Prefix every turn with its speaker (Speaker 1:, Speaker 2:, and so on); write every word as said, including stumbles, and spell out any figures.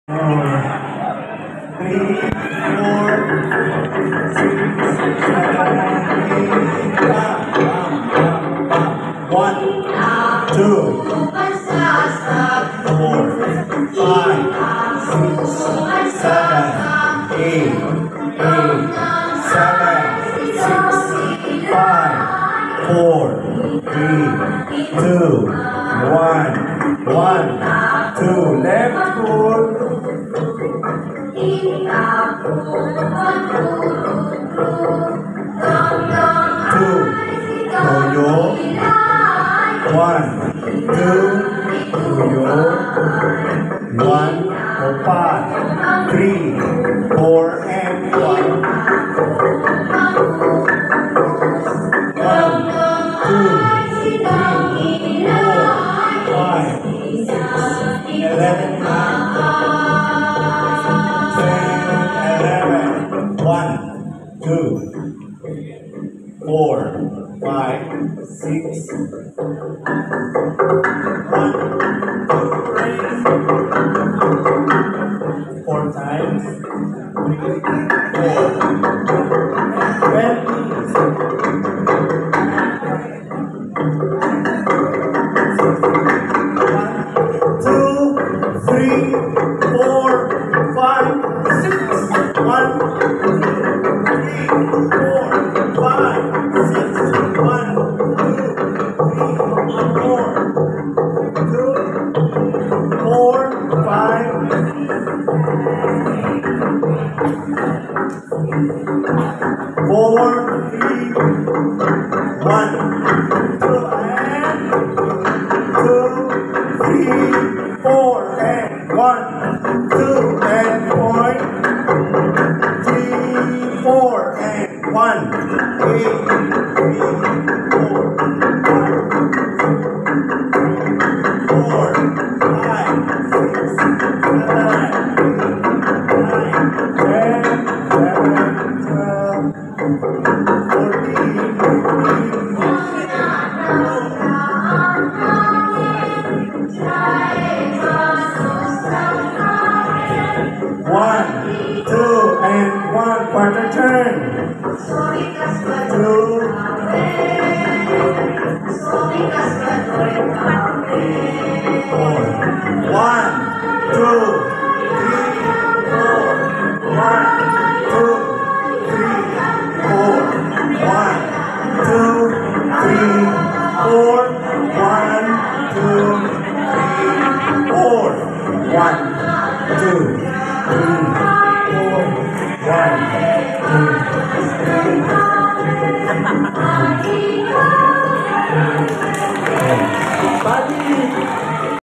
Speaker 1: three, four, six, seven, eight, one, two, four, five, six, seven, eight, eight, seven, six, five, four, three, two, one, one, two, left foot. Two, yo-yo. One, two, yo-yo. One, opat. Three, four, and one. One, two, three, four, five, six, eleven, one, two, four, five, six, one, two, three, four times, three, four, twenty, one, two, three, four, five, six, one, four, three, one, two, and two, three, four, and one, two, and point, three, four, and one, eight, three, four, four, five, six, seven, eight, nine, one, two, and one quarter turn. Two, four, one, two, three, four, one, two, three, four, one, two, three, four, one, two, three, four, one, two, three.